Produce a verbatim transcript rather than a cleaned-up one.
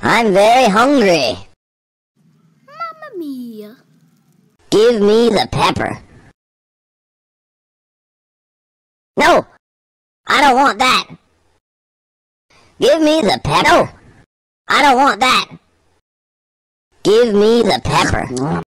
I'm very hungry. Mamma mia. Give me the pepper. No, I don't want that. Give me the pepper. No, I don't want that. Give me the pepper.